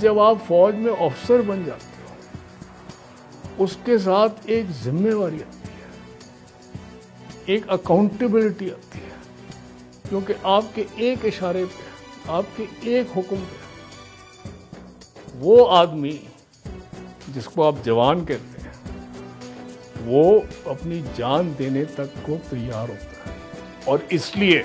जब आप फौज में ऑफिसर बन जाते हो, उसके साथ एक जिम्मेवारी आती है, एक अकाउंटेबिलिटी आती है, क्योंकि आपके एक इशारे पे, आपके एक हुक्म पे वो आदमी जिसको आप जवान कहते हैं, वो अपनी जान देने तक को तैयार होता है। और इसलिए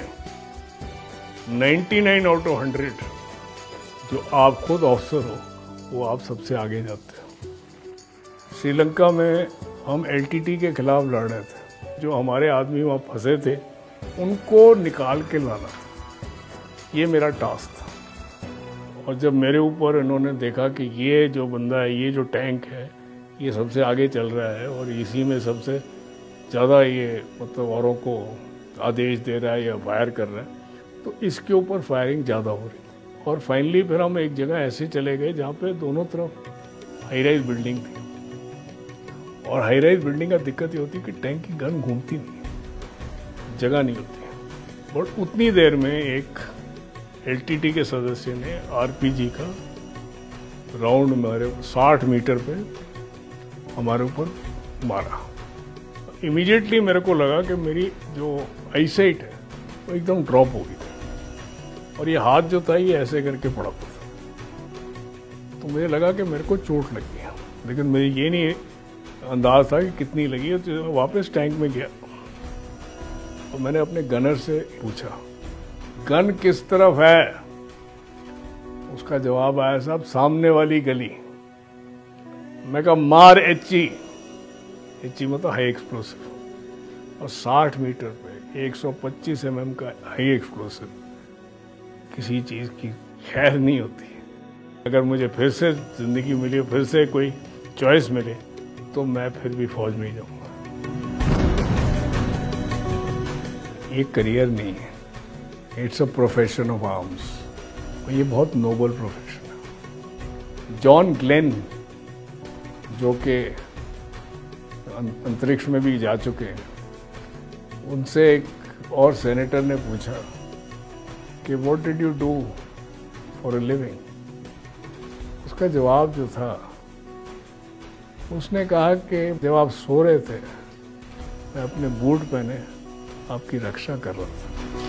99 आउट ऑफ 100 जो आप खुद ऑफिसर हो, वो आप सबसे आगे जाते हो। श्रीलंका में हम LTT के खिलाफ लड़ रहे थे। जो हमारे आदमी वहाँ फंसे थे, उनको निकाल के लाना था, ये मेरा टास्क था। और जब मेरे ऊपर इन्होंने देखा कि ये जो बंदा है, ये जो टैंक है, ये सबसे आगे चल रहा है और इसी में सबसे ज़्यादा ये मतलब औरों को आदेश दे रहा है या फायर कर रहा है, तो इसके ऊपर फायरिंग ज़्यादा हो रही। और फाइनली फिर हम एक जगह ऐसे चले गए जहाँ पे दोनों तरफ हाई राइज बिल्डिंग थी। और हाई राइज बिल्डिंग का दिक्कत ये होती है कि टैंक की गन घूमती नहीं, जगह नहीं होती है। बट उतनी देर में एक LTT के सदस्य ने RPG का राउंड मारे 60 मीटर पे हमारे ऊपर मारा। इमीडिएटली मेरे को लगा कि मेरी जो आईसाइट है वो एकदम ड्रॉप हो गई थी और ये हाथ जो था ये ऐसे करके पड़ा हुआ था। तो मुझे लगा कि मेरे को चोट लगी है, लेकिन मुझे ये नहीं अंदाज था कि कितनी लगी है। तो वापस टैंक में गया और मैंने अपने गनर से पूछा, गन किस तरफ है? उसका जवाब आया, साहब सामने वाली गली। मैं कहा मार HE मतलब हाई एक्सप्लोसिव। और 60 मीटर पे 125 mm का हाई एक्सप्लोसिव किसी चीज की खैर नहीं होती। अगर मुझे फिर से जिंदगी मिली, फिर से कोई चॉइस मिले, तो मैं फिर भी फौज में ही जाऊंगा। ये करियर नहीं है, it's a profession of arms. और ये बहुत नोबल प्रोफेशन है। जॉन ग्लेन जो कि अंतरिक्ष में भी जा चुके हैं, उनसे एक और सेनेटर ने पूछा कि what did you do for a living? उसका जवाब जो था, उसने कहा कि जब आप सो रहे थे, मैं अपने बूट पहने आपकी रक्षा कर रहा था।